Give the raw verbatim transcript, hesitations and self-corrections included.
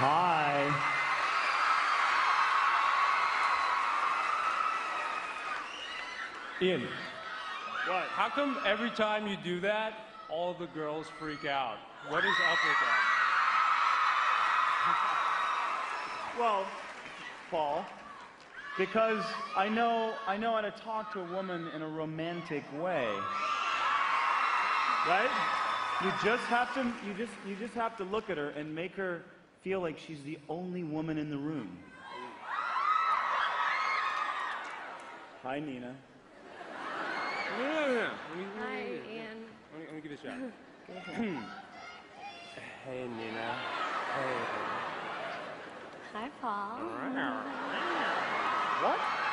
Hi. Ian, What? how come every time you do that, all the girls freak out? What is up with that? Well, Paul, because I know I know how to talk to a woman in a romantic way. Right? You just have to you just you just have to look at her and make her feel like she's the only woman in the room. Hi, Nina. No, no, no, no. Let me, let me, Hi, let me, Ian. let me, let me give it a shot. Hey, Nina. Hey. Hi, Paul. What?